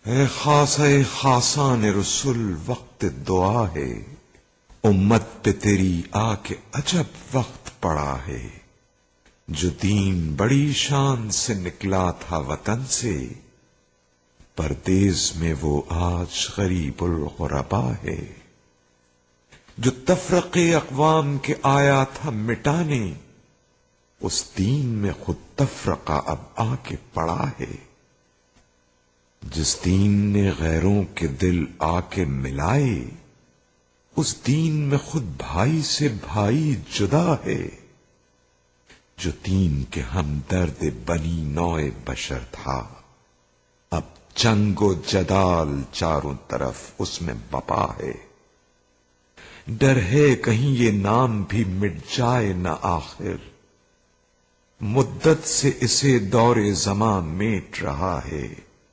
اے خاصان رسول وقت دعا ہے، امت پہ تیری آ کے عجب وقت پڑا ہے۔ جو دین بڑی شان سے نکلا تھا وطن سے، پردیس میں وہ آج غریب الغربا ہے۔ جو تفرقے اقوام کے آیا تھا مٹانے، اس دین میں خود تفرقہ اب آ کے پڑا ہے۔ جس دین نے غیروں کے دل آ کے ملائے، اس دین میں خود بھائی سے بھائی جدا ہے۔ جو دین کے ہمدرد بنی نوع بشر تھا، اب جنگ و جدال چاروں طرف اس میں بپا ہے۔ ڈر ہے کہیں یہ نام بھی مٹ جائے نہ آخر، مدت سے اسے دور زماں میٹ رہا ہے۔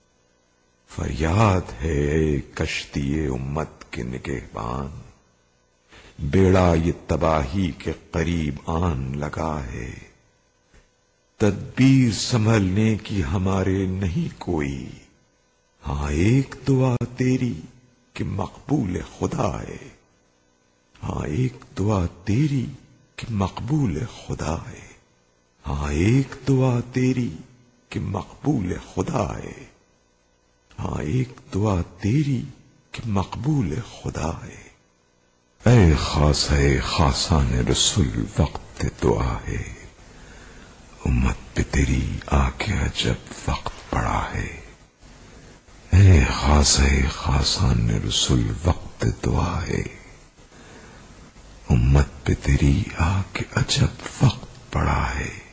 فریاد ہے اے کشتی امت کے نگہبان، بیڑا یہ تباہی کے قریب آن لگا ہے۔ تدبیر سنبھلنے کی ہمارے نہیں کوئی، ہاں ایک دعا تیری کہ مقبول خدا ہے۔ ہاں ایک دعا تیری کہ مقبول خدا ہے۔ ہاں ایک دعا تیری کہ مقبول خدا ہے۔ ہاں ایک دعا تیری کہ مقبول خدا ہے۔ اے خاصان رسول وقت دعا ہے، امت پہ تیری آ کے عجب وقت پڑا ہے۔ اے خاصان رسول وقت دعا ہے، امت پہ تیری آ کے عجب وقت پڑا ہے۔